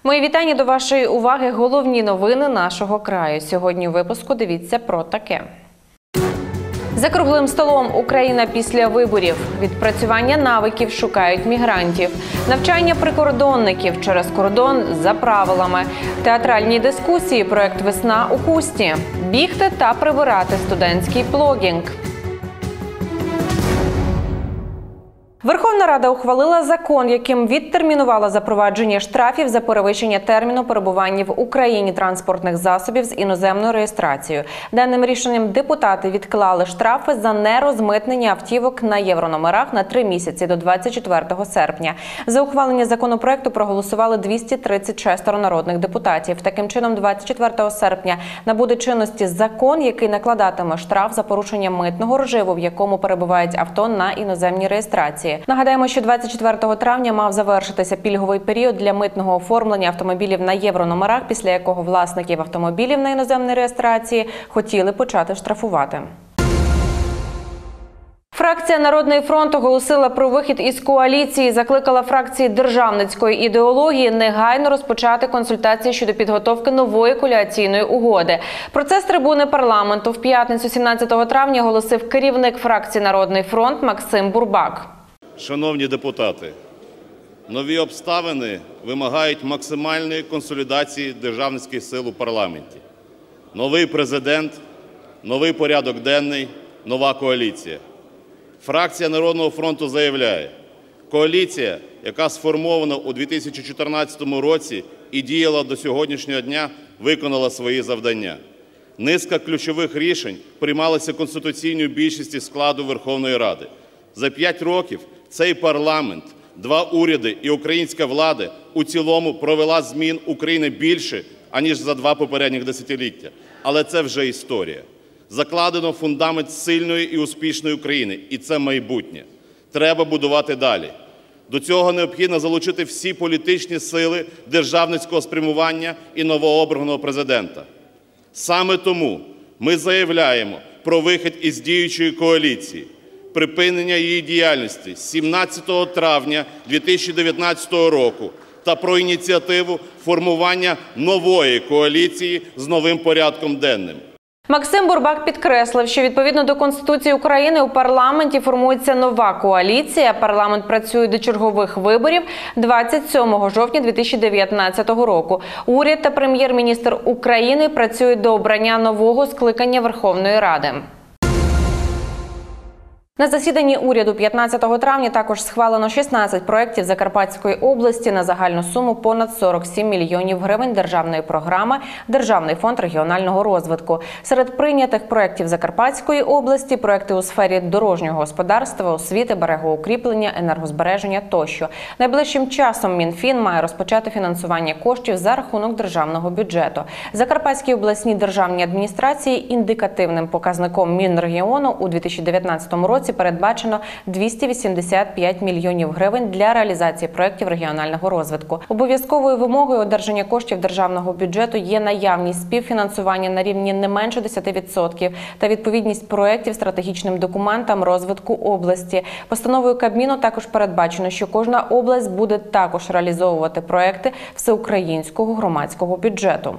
Мої вітання до вашої уваги. Головні новини нашого краю. Сьогодні у випуску дивіться про таке. За круглим столом Україна після виборів. Відпрацювання навиків шукають мігрантів. Навчання прикордонників через кордон за правилами. Театральні дискусії. Проект «Весна у Хусті». Бігти та прибирати студентський плогінг. Верховна Рада ухвалила закон, яким відтермінувала запровадження штрафів за перевищення терміну перебування в Україні транспортних засобів з іноземною реєстрацією. Даним рішенням депутати відклали штрафи за нерозмитнення автівок на єврономерах на 3 місяці до 24 серпня. За ухвалення законопроекту проголосували 236 народних депутатів. Таким чином, 24 серпня набуде чинності закон, який накладатиме штраф за порушення митного режиму, в якому перебувають авто на іноземній реєстрації. Нагадаємо, що 24 травня мав завершитися пільговий період для митного оформлення автомобілів на єврономерах, після якого власників автомобілів на іноземній реєстрації хотіли почати штрафувати. Фракція «Народний фронт» оголосила про вихід із коаліції, закликала фракції державницької ідеології негайно розпочати консультації щодо підготовки нової коаліційної угоди. Про це з трибуни парламенту в п'ятницю 17 травня оголосив керівник фракції «Народний фронт» Максим Бурбак. Шановні депутати, нові обставини вимагають максимальної консолідації державницьких сил у парламенті. Новий президент, новий порядок денний, нова коаліція. Фракція «Народного фронту» заявляє, коаліція, яка сформована у 2014 році і діяла до сьогоднішнього дня, виконала свої завдання. Низка ключових рішень приймалася конституційною більшістю складу Верховної Ради. За 5 років цей парламент, 2 уряди і українська влада у цілому провела змін України більше, аніж за 2 попередніх десятиліття. Але це вже історія. Закладено фундамент сильної і успішної України, і це майбутнє. Треба будувати далі. До цього необхідно залучити всі політичні сили державницького спрямування і новообраного президента. Саме тому ми заявляємо про вихід із діючої коаліції, припинення її діяльності з 17 травня 2019 року та про ініціативу формування нової коаліції з новим порядком денним. Максим Бурбак підкреслив, що відповідно до Конституції України у парламенті формується нова коаліція. Парламент працює до чергових виборів 27 жовтня 2019 року. Уряд та прем'єр-міністр України працюють до обрання нового скликання Верховної Ради. На засіданні уряду 15 травня також схвалено 16 проєктів Закарпатської області на загальну суму понад 47 мільйонів гривень державної програми «Державний фонд регіонального розвитку». Серед прийнятих проєктів Закарпатської області – проєкти у сфері дорожнього господарства, освіти, берегоукріплення, енергозбереження тощо. Найближчим часом Мінфін має розпочати фінансування коштів за рахунок державного бюджету. Закарпатській обласній державній адміністрації індикативним показником Мінрегіону у 2019 році передбачено 285 мільйонів гривень для реалізації проєктів регіонального розвитку. Обов'язковою вимогою одержання коштів державного бюджету є наявність співфінансування на рівні не менше 10% та відповідність проєктів стратегічним документам розвитку області. Постановою Кабміну також передбачено, що кожна область буде також реалізовувати проєкти всеукраїнського громадського бюджету.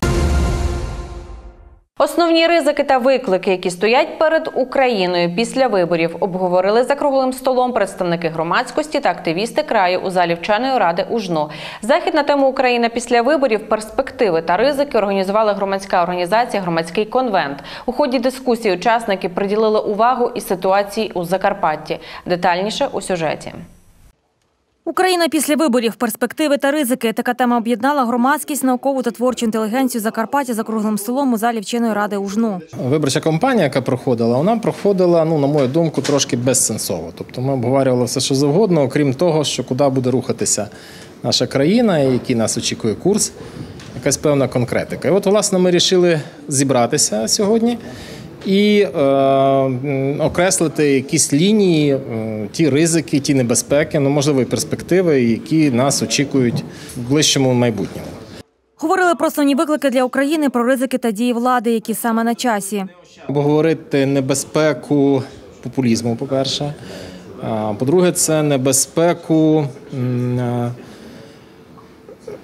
Основні ризики та виклики, які стоять перед Україною після виборів, обговорили за круглим столом представники громадськості та активісти краю у залі вченої ради у Жно. Захід на тему «Україна після виборів. Перспективи та ризики» організувала громадська організація «Громадський конвент». У ході дискусії учасники приділили увагу і ситуації у Закарпатті. Детальніше у сюжеті. Україна після виборів. Перспективи та ризики. Така тема об'єднала громадськість, наукову та творчу інтелігенцію Закарпаття за круглим столом у залі вченої ради у Жну. Виборча кампанія, яка проходила, вона проходила, на мою думку, трошки безсенсово. Тобто ми обговорювали все, що завгодно, окрім того, що куди буде рухатися наша країна, який нас очікує курс, якась певна конкретика. І от, власне, ми вирішили зібратися сьогодні і окреслити якісь лінії, ті ризики, ті небезпеки, можливо, і перспективи, які нас очікують в ближчому майбутньому. Говорили про основні виклики для України, про ризики та дії влади, які саме на часі. Обговорити небезпеку популізму, по-перше. По-друге, це небезпеку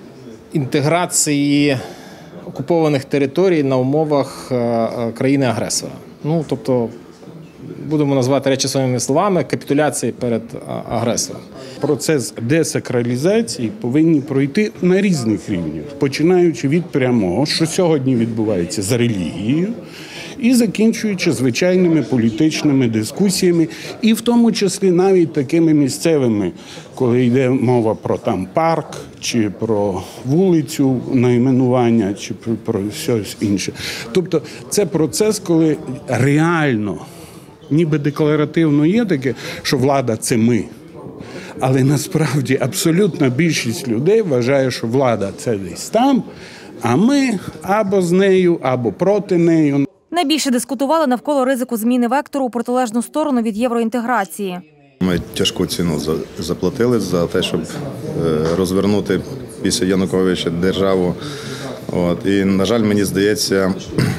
інтеграції окупованих територій на умовах країни-агресора. Ну, тобто, будемо назвати речі своїми словами, капітуляції перед агресором. Процес десакралізації повинні пройти на різних рівнях, починаючи від прямого, що сьогодні відбувається за релігією, і закінчуючи звичайними політичними дискусіями, і в тому числі навіть такими місцевими, коли йде мова про там парк, чи про вулицю найменування, чи про щось інше. Тобто це процес, коли реально, ніби декларативно є таке, що влада – це ми. Але насправді абсолютна більшість людей вважає, що влада – це десь там, а ми або з нею, або проти неї. Найбільше дискутували навколо ризику зміни вектору у протилежну сторону від євроінтеграції. Ми тяжку ціну заплатили за те, щоб розвернути після Януковича державу. І, на жаль, мені здається,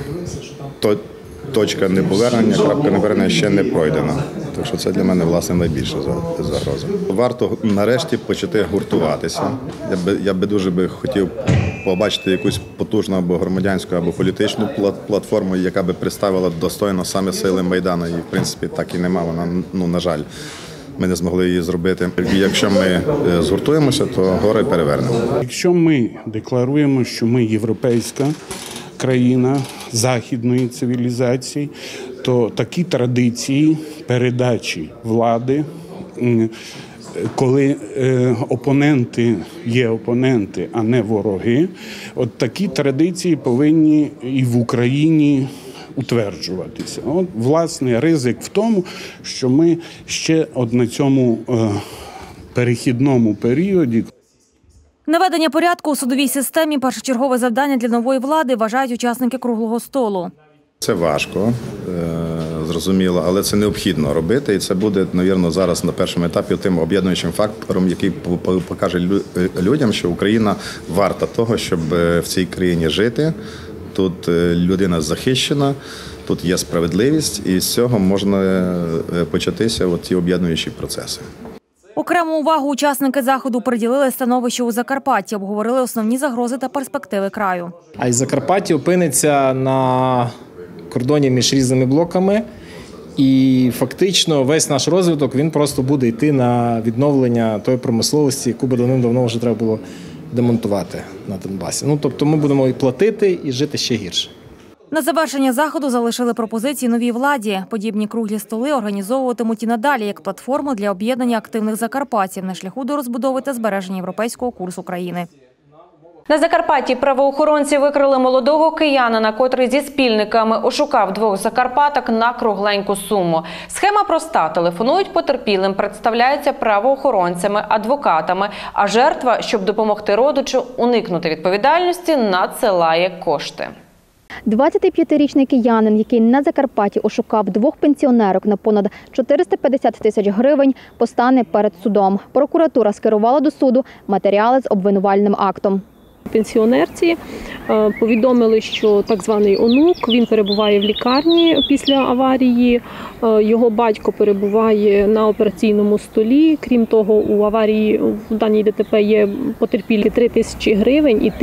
точка неповернення, крапка неповернення ще не пройдена. Так що це для мене, власне, найбільша загроза. Варто нарешті почати гуртуватися. Я би дуже хотів побачити якусь потужну або громадянську, або політичну платформу, яка би представила достойно саме сили Майдану. І, в принципі, так і нема. Вона, на жаль, ми не змогли її зробити. І якщо ми згуртуємося, то гори перевернемо. Якщо ми декларуємо, що ми європейська країна західної цивілізації, то такі традиції передачі влади, коли опоненти є опоненти, а не вороги, от такі традиції повинні і в Україні утверджуватися. От, власне, ризик в тому, що ми ще на цьому перехідному періоді. Наведення порядку у судовій системі – першочергове завдання для нової влади, вважають учасники круглого столу. Це важко, зрозуміло, але це необхідно робити. І це буде, мабуть, зараз на першому етапі тим об'єднуючим фактором, який покаже людям, що Україна варта того, щоб в цій країні жити. Тут людина захищена, тут є справедливість, і з цього можна початися ті об'єднуючі процеси. Окрему увагу учасники заходу приділили становищу у Закарпатті, обговорили основні загрози та перспективи краю. А й Закарпаття опиниться на кордоні між різними блоками, і фактично весь наш розвиток, він просто буде йти на відновлення тої промисловості, яку би давним-давно вже треба було демонтувати на Донбасі. Тобто ми будемо і платити, і жити ще гірше. На завершення заходу залишили пропозиції новій владі. Подібні круглі столи організовуватимуть і надалі як платформу для об'єднання активних закарпатців на шляху до розбудови та збереження європейського курсу країни. На Закарпатті правоохоронці викрили молодого киянина, котрий зі спільниками ошукав двох закарпаток на кругленьку суму. Схема проста. Телефонують потерпілим, представляються правоохоронцями, адвокатами, а жертва, щоб допомогти родичу уникнути відповідальності, надсилає кошти. 25-річний киянин, який на Закарпатті ошукав двох пенсіонерок на понад 450 тисяч гривень, постане перед судом. Прокуратура скерувала до суду матеріали з обвинувальним актом. Пенсіонерці повідомили, що так званий онук, він перебуває в лікарні після аварії, його батько перебуває на операційному столі. Крім того, у аварії в даній ДТП є потерпілі 3 тисячі гривень і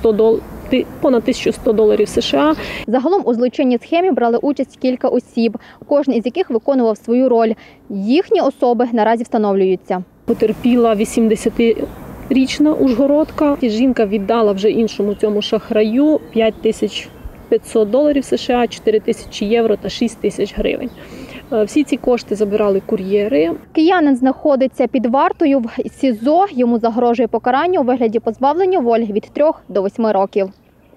понад $1100 США. Загалом у злочинній схемі брали участь кілька осіб, кожен із яких виконував свою роль. Їхні особи наразі встановлюються. Потерпіла 80-річна ужгородка. Жінка віддала вже іншому цьому шахраю $5500 США, 4000 євро та 6000 гривень. Всі ці кошти забирали кур'єри. Киянин знаходиться під вартою в СІЗО. Йому загрожує покарання у вигляді позбавлення волі від 3 до 8 років.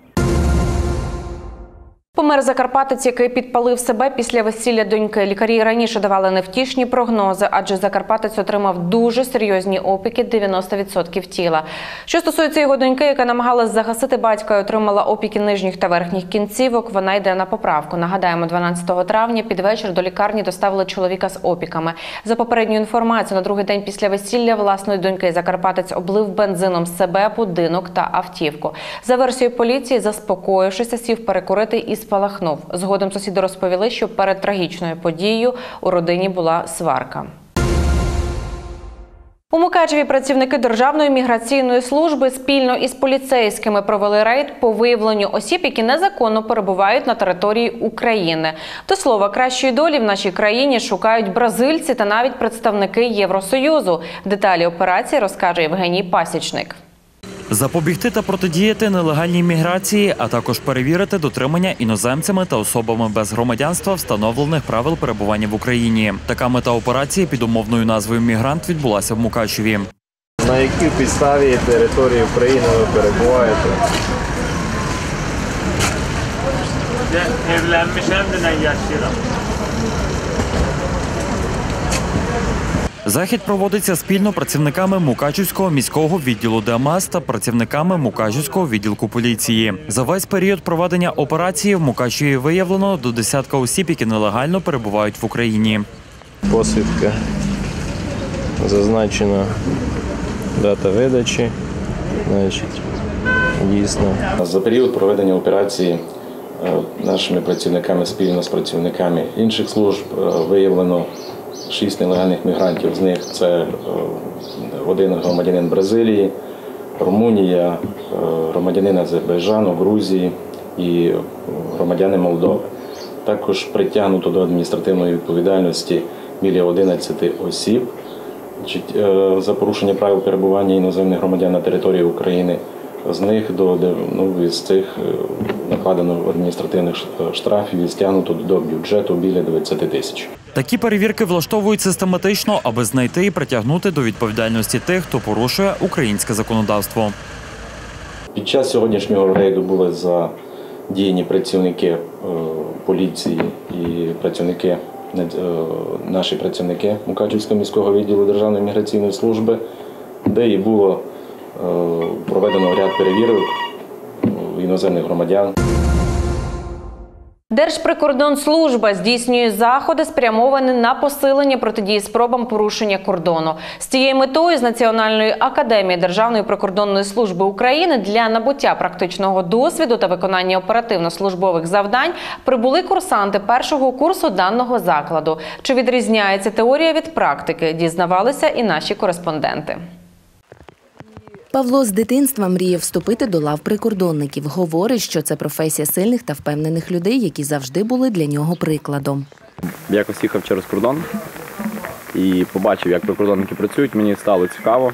Помер закарпатець, який підпалив себе після весілля доньки. Лікарі раніше давали невтішні прогнози, адже закарпатець отримав дуже серйозні опіки – 90% тіла. Що стосується його доньки, яка намагалась загасити батька і отримала опіки нижніх та верхніх кінцівок, вона йде на поправку. Нагадаємо, 12 травня під вечір до лікарні доставили чоловіка з опіками. За попередньою інформацією, на другий день після весілля власної доньки закарпатець облив бензином себе, будинок та автівку. За версією поліції, заспокоївшися, сів перекурити і спалахнув. Згодом сусіди розповіли, що перед трагічною подією у родині була сварка. У Мукачеві працівники Державної міграційної служби спільно із поліцейськими провели рейд по виявленню осіб, які незаконно перебувають на території України. До слова, кращої долі в нашій країні шукають бразильці та навіть представники Євросоюзу. Деталі операції розкаже Євгеній Пасічник. Запобігти та протидіяти нелегальній міграції, а також перевірити дотримання іноземцями та особами без громадянства встановлених правил перебування в Україні. Така мета операції під умовною назвою «Мігрант» відбулася в Мукачеві. На якій підставі території України ви перебуваєте? Захід проводиться спільно працівниками Мукачівського міського відділу ДМС та працівниками Мукачівського відділку поліції. За весь період проведення операції в Мукачеві виявлено до десятка осіб, які нелегально перебувають в Україні. Посвідка. Зазначена дата видачі. Значить, дійсно. За період проведення операції нашими працівниками спільно з працівниками інших служб виявлено 6 нелегальних мігрантів. З них це один громадянин Бразилії, Румунія, громадянин Азербайджану, Грузії і громадяни Молдови. Також притягнуто до адміністративної відповідальності біля 11 осіб за порушення правил перебування іноземних громадян на території України. З них з цих накладено адміністративних штрафів і стягнуто до бюджету біля 20 тисяч. Такі перевірки влаштовують систематично, аби знайти і притягнути до відповідальності тих, хто порушує українське законодавство. Під час сьогоднішнього рейду були задіяні працівники поліції і наші працівники Мукачівського міського відділу Державної міграційної служби, де і було проведено ряд перевірок іноземних громадян. Держприкордонслужба здійснює заходи, спрямовані на посилення протидії спробам порушення кордону. З цією метою з Національної академії Державної прикордонної служби України для набуття практичного досвіду та виконання оперативно-службових завдань прибули курсанти першого курсу даного закладу. Чи відрізняється теорія від практики, дізнавалися і наші кореспонденти. Павло з дитинства мріє вступити до лав прикордонників. Говорить, що це професія сильних та впевнених людей, які завжди були для нього прикладом. Якось їхав через кордон і побачив, як прикордонники працюють. Мені стало цікаво.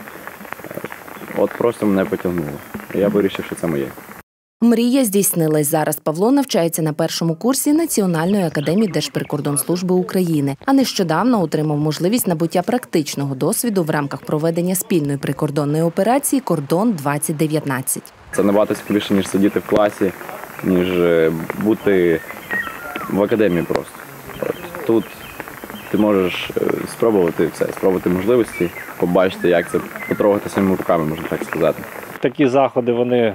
От просто мене потягнуло. Я вирішив, що це моє. Мрія здійснилась. Зараз Павло навчається на першому курсі Національної академії Держприкордонслужби України, а нещодавно отримав можливість набуття практичного досвіду в рамках проведення спільної прикордонної операції «Кордон-2019». Це набагато цікавіше, ніж сидіти в класі, ніж бути в академії просто. Тут ти можеш спробувати все, спробувати можливості, побачити, як це, потрогати своїми руками, можна так сказати. Такі заходи, вони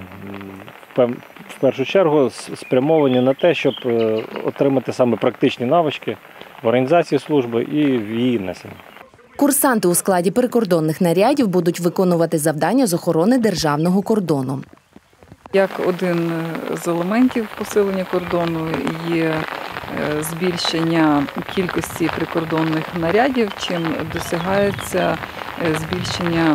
в першу чергу спрямовані на те, щоб отримати саме практичні навички в організації служби і в її несенні. Курсанти у складі прикордонних нарядів будуть виконувати завдання з охорони державного кордону. Як один з елементів посилення кордону є збільшення кількості прикордонних нарядів, чим досягається збільшення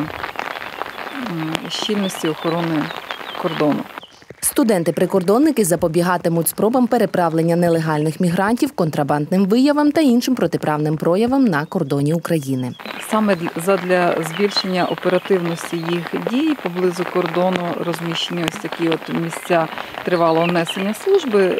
щільності охорони кордону. Студенти-прикордонники запобігатимуть спробам переправлення нелегальних мігрантів, контрабандним виявам та іншим протиправним проявам на кордоні України. Саме задля збільшення оперативності їх дій поблизу кордону розміщені ось такі місця тривалого несення служби,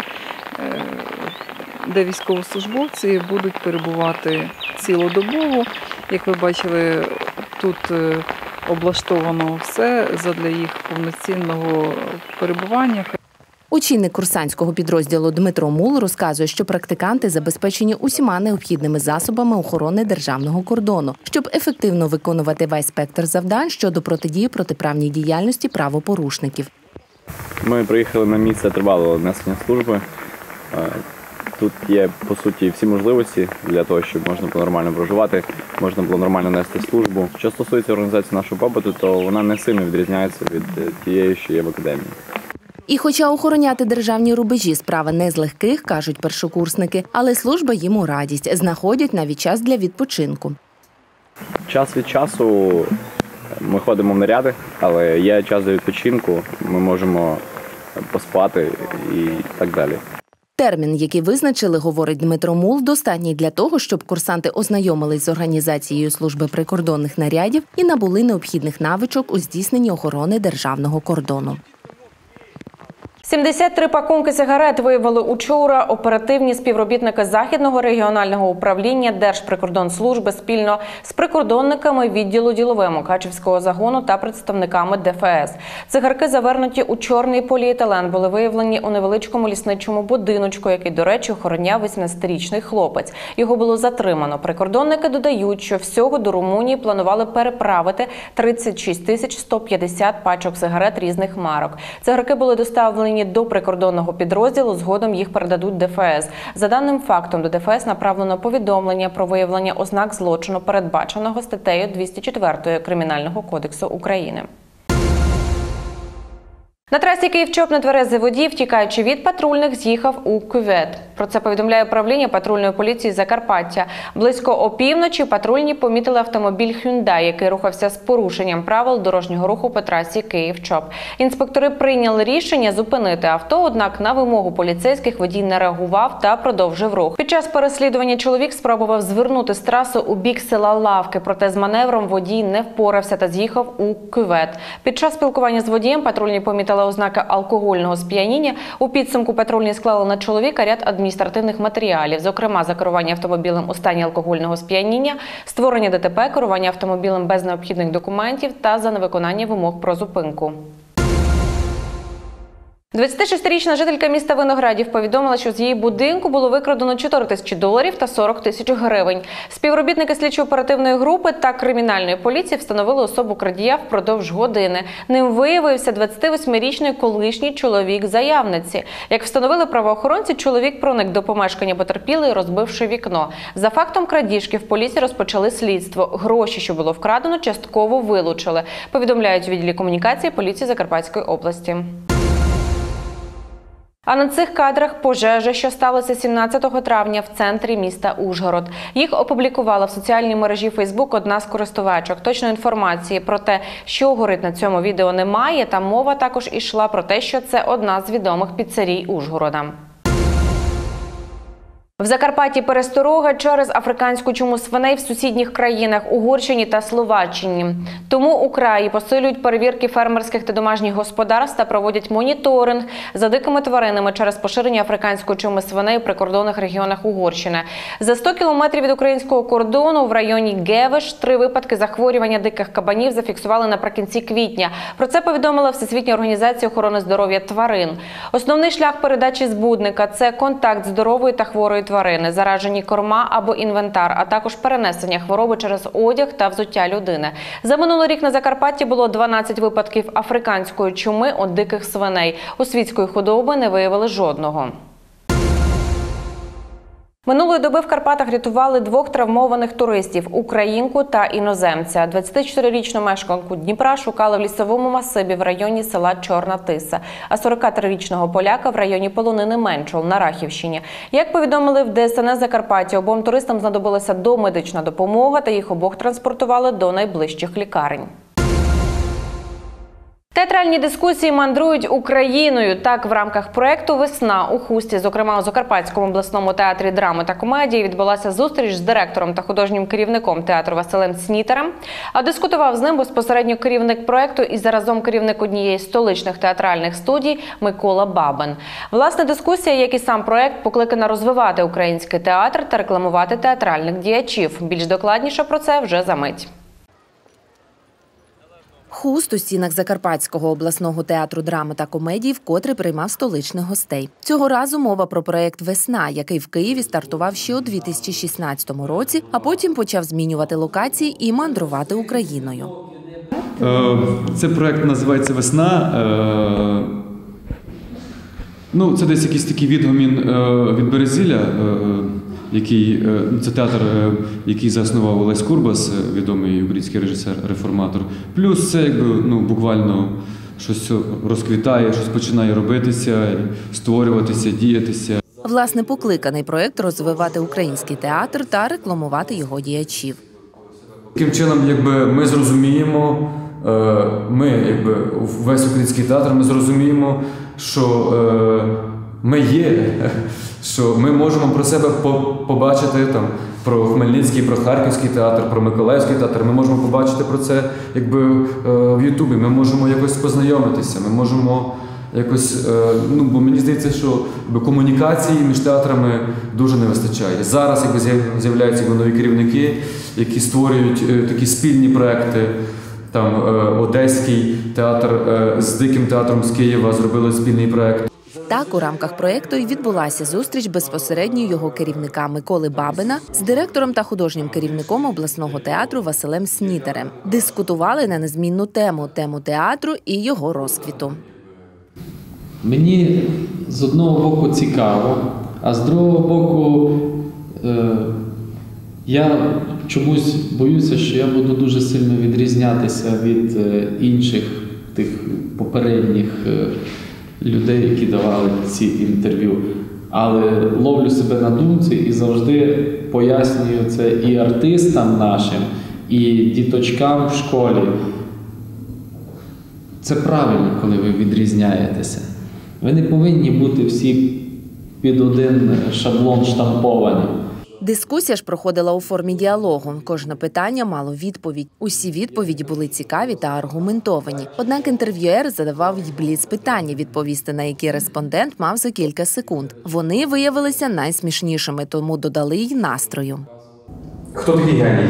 де військовослужбовці будуть перебувати цілодобово. Як ви бачили, тут облаштовано все задля їх повноцінного перебування. Очільник курсантського підрозділу Дмитро Мул розказує, що практиканти забезпечені усіма необхідними засобами охорони державного кордону, щоб ефективно виконувати весь спектр завдань щодо протидії протиправній діяльності правопорушників. Ми приїхали на місце тривалого несення служби. Тут є, по суті, всі можливості для того, щоб можна було нормально проживати, можна було нормально нести службу. Що стосується організації нашого побуту, то вона не сильно відрізняється від тієї, що є в академії. І хоча охороняти державні рубежі – справа не з легких, кажуть першокурсники, але служба їм у радість, знаходять навіть час для відпочинку. Час від часу ми ходимо в наряди, але є час для відпочинку, ми можемо поспати і так далі. Термін, який визначили, говорить Дмитро Мул, достатній для того, щоб курсанти ознайомились з організацією служби прикордонних нарядів і набули необхідних навичок у здійсненні охорони державного кордону. 73 пакунки сигарет виявили учора оперативні співробітники Західного регіонального управління Держприкордонслужби спільно з прикордонниками відділу ділове Мукачівського загону та представниками ДФС. Цигарки, завернуті у чорний поліетилен, були виявлені у невеличкому лісничому будиночку, який, до речі, охороняв 18-річний хлопець. Його було затримано. Прикордонники додають, що всього до Румунії планували переправити 36 150 пачок сигарет різних марок. Цигарки були доставлені до прикордонного підрозділу, згодом їх передадуть ДФС. За даним фактом, до ДФС направлено повідомлення про виявлення ознак злочину, передбаченого статтею 204 Кримінального кодексу України. На трасі Київ-Чоп нетверезий водій, втікаючи від патрульних, з'їхав у кювет. Про це повідомляє управління патрульної поліції Закарпаття. Близько опівночі патрульні помітили автомобіль Hyundai, який рухався з порушенням правил дорожнього руху по трасі Київ-Чоп. Інспектори прийняли рішення зупинити авто, однак на вимогу поліцейських водій не реагував та продовжив рух. Під час переслідування чоловік спробував звернути з траси у бік села Лавки, проте з маневром водій не впорався та з'їхав у кювет. Під час спілкування з водієм патрульні помітили ознаки алкогольного сп'яніння. У підсумку патрульні склали на чоловіка ряд адміністративних матеріалів, зокрема за керування автомобілем у стані алкогольного сп'яніння, створення ДТП, керування автомобілем без необхідних документів та за невиконання вимог про зупинку. 26-річна жителька міста Виноградів повідомила, що з її будинку було викрадено $4000 та 40 тисяч гривень. Співробітники слідчо-оперативної групи та кримінальної поліції встановили особу крадія впродовж години. Ним виявився 28-річний колишній чоловік заявниці. Як встановили правоохоронці, чоловік проник до помешкання потерпілої, розбивши вікно. За фактом крадіжки в поліції розпочали слідство. Гроші, що було вкрадено, частково вилучили, повідомляють у відділі комунікації поліції Закарпатської області. А на цих кадрах пожежа, що сталася 17 травня в центрі міста Ужгород. Їх опублікувала в соціальній мережі Facebook одна з користувачок. Точної інформації про те, що горить на цьому відео, немає, та мова також ішла про те, що це одна з відомих піцерій Ужгорода. В Закарпатті пересторога через африканську чуму свиней в сусідніх країнах – Угорщині та Словаччині. Тому у краї посилюють перевірки фермерських та домашніх господарств та проводять моніторинг за дикими тваринами через поширення африканської чуми свиней у прикордонних регіонах Угорщини. За 100 кілометрів від українського кордону в районі Гевеш 3 випадки захворювання диких кабанів зафіксували наприкінці квітня. Про це повідомила Всесвітня організація охорони здоров'я тварин. Основний шлях передачі збудника – це контакт здорової та хворої тварини, заражені корма або інвентар, а також перенесення хвороби через одяг та взуття людини. За минулий рік на Закарпатті було 12 випадків африканської чуми у диких свиней. У світської худоби не виявили жодного. Минулої доби в Карпатах рятували 2 травмованих туристів – українку та іноземця. 24-річну мешканку Дніпра шукали в лісовому масиві в районі села Чорна Тиса, а 43-річного поляка в районі полонини Менчул на Рахівщині. Як повідомили в ДСНС Закарпаття, обом туристам знадобилася домедична допомога та їх обох транспортували до найближчих лікарень. Театральні дискусії мандрують Україною. Так, в рамках проєкту «Весна» у Хусті, зокрема у Закарпатському обласному театрі драми та комедії, відбулася зустріч з директором та художнім керівником театру Василем Снітерем. А дискутував з ним безпосередньо керівник проєкту і заразом керівник однієї з столичних театральних студій Микола Бабин. Власне, дискусія, як і сам проєкт, покликана розвивати український театр та рекламувати театральних діячів. Більш докладніше про це вже за мить. Хуст у стінах Закарпатського обласного театру драми та комедії вкотре приймав столичних гостей. Цього разу мова про проєкт «Весна», який в Києві стартував ще у 2016 році, а потім почав змінювати локації і мандрувати Україною. Цей проєкт називається «Весна». Це десь якийсь такий відгомін від Березілля, це театр, який заснував Олесь Курбас, відомий український режисер-реформатор. Плюс це буквально щось розквітає, щось починає робитися, створюватися, діятися. Власне, покликаний проєкт розвивати український театр та рекламувати його діячів. Таким чином, ми зрозуміємо, весь український театр, ми зрозуміємо, що ми є, що ми можемо про себе побачити про Хмельницький, про Харківський театр, про Миколаївський театр. Ми можемо побачити про це в Ютубі. Ми можемо якось познайомитися, ми можемо якось, бо мені здається, що комунікації між театрами дуже не вистачає. Зараз з'являються нові керівники, які створюють такі спільні проекти. Одеський театр з Диким театром з Києва зробили спільний проект. Так, у рамках проєкту і відбулася зустріч безпосередньо його керівника Миколи Бабина з директором та художнім керівником обласного театру Василем Снітерем. Дискутували на незмінну тему театру і його розквіту. Мені з одного боку цікаво, а з другого боку я чомусь боюся, що я буду дуже сильно відрізнятися від інших тих попередніх людей, які давали ці інтерв'ю. Але ловлю себе на думці і завжди пояснюю це і артистам нашим, і діточкам в школі. Це правильно, коли ви відрізняєтеся. Ви не повинні бути всі під один шаблон штамповані. Дискусія ж проходила у формі діалогу. Кожне питання мало відповідь. Усі відповіді були цікаві та аргументовані. Однак інтерв'юер задавав й бліц-питання, відповісти на які респондент мав за кілька секунд. Вони виявилися найсмішнішими, тому додали й настрою. Хто такий геній?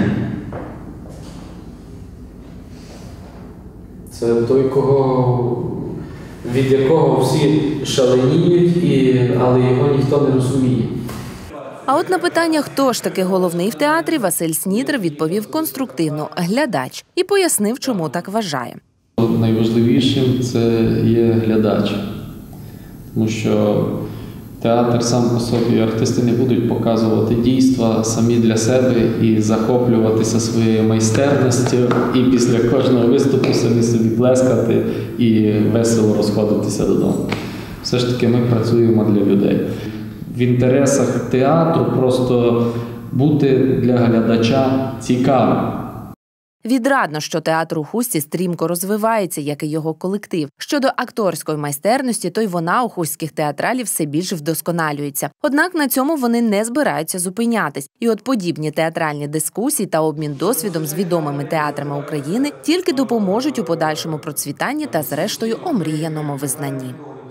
Це той, від якого всі шаленіють, але його ніхто не розуміє. А от на питання, хто ж таки головний в театрі, Василь Снітер відповів конструктивно – глядач. І пояснив, чому так вважає. Найважливішим це є глядач. Тому що театр сам по собі, артисти не будуть показувати дійства самі для себе і захоплюватися своєю майстерністю, і після кожного виступу самі собі плескати і весело розходитися додому. Все ж таки ми працюємо для людей. В інтересах театру просто бути для глядача цікавим. Відрадно, що театр у Хустці стрімко розвивається, як і його колектив. Щодо акторської майстерності, то й вона у хустських театралів все більше вдосконалюється. Однак на цьому вони не збираються зупинятись. І от подібні театральні дискусії та обмін досвідом з відомими театрами України тільки допоможуть у подальшому процвітанні та, зрештою, омріяному визнанні.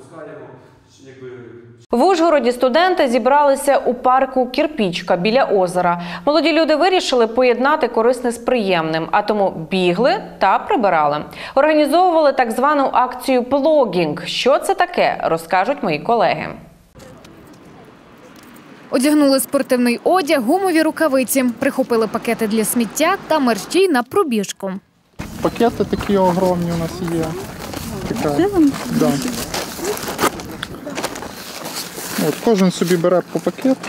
В Ужгороді студенти зібралися у парку «Кірпічка» біля озера. Молоді люди вирішили поєднати корисне з приємним, а тому бігли та прибирали. Організовували так звану акцію «Плогінг». Що це таке, розкажуть мої колеги. Одягнули спортивний одяг, гумові рукавиці, прихопили пакети для сміття та мерщій на пробіжку. Пакети такі огромні у нас є. Да. От, кожен собі бере по пакету.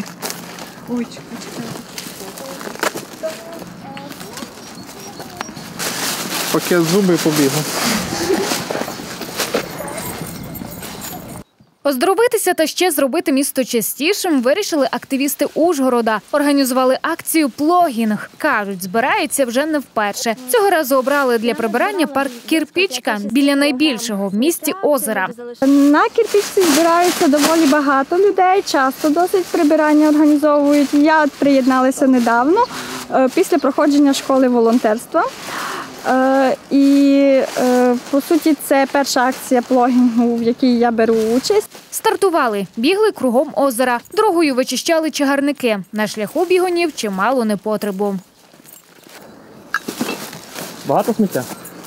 Пакет зуби і побігли. Оздоровитися та ще зробити місто чистішим вирішили активісти Ужгорода. Організували акцію «Плогінг». Кажуть, збираються вже не вперше. Цього разу обрали для прибирання парк «Кірпічка» біля найбільшого в місті озера. На Кірпічці збираються доволі багато людей, часто досить прибирання організовують. Я приєдналася недавно, після проходження школи волонтерства. І, по суті, це перша акція плогінгу, в якій я беру участь. Стартували, бігли кругом озера. Дорогою вичищали чагарники. На шляху бігунів чимало непотребу. Багато сміття?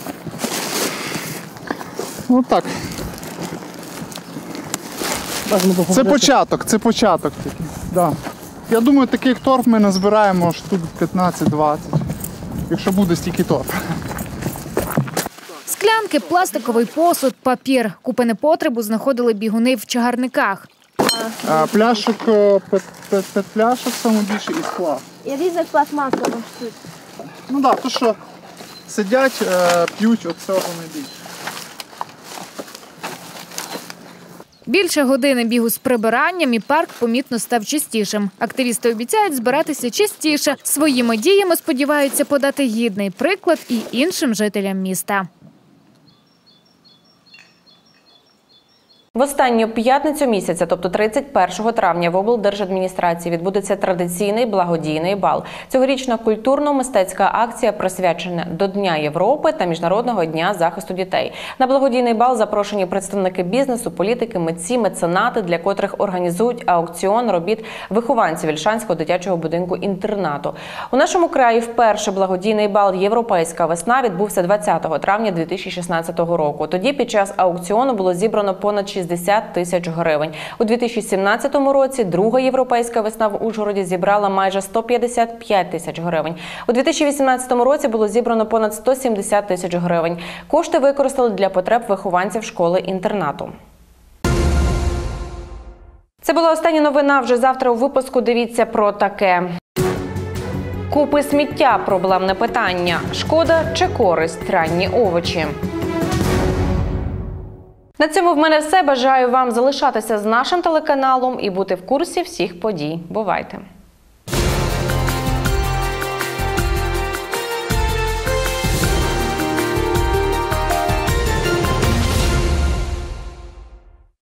Ну так. Це початок тільки. Да. Я думаю, таких торб ми назбираємо штук 15-20, якщо буде стільки торб. Склянки, пластиковий посуд, папір. Купи непотребу знаходили бігуни в чагарниках. Пляшок саме більше і скла. І різних пластмасових. Ну так, то що сидять, п'ють, от цього найбільше. Більше години бігу з прибиранням і парк помітно став чистішим. Активісти обіцяють збиратися частіше. Своїми діями сподіваються подати гідний приклад і іншим жителям міста. В останню п'ятницю місяця, тобто 31 травня, в облдержадміністрації відбудеться традиційний благодійний бал. Цьогорічна культурно-мистецька акція присвячена до Дня Європи та Міжнародного дня захисту дітей. На благодійний бал запрошені представники бізнесу, політики, митці, меценати, для котрих організують аукціон робіт вихованців Ільшанського дитячого будинку-інтернату. У нашому краї вперше благодійний бал «Європейська весна» відбувся 20 травня 2016 року. Тоді під час аукціону було зібрано понад 60 тисяч гривень. У 2017 році друга європейська весна в Ужгороді зібрала майже 155 тисяч гривень. У 2018 році було зібрано понад 170 тисяч гривень. Кошти використали для потреб вихованців школи-інтернату. Це була остання новина. Вже завтра у випуску дивіться про таке. Купи сміття – проблемне питання. Шкода чи користь ранні овочі? На цьому в мене все. Бажаю вам залишатися з нашим телеканалом і бути в курсі всіх подій. Бувайте!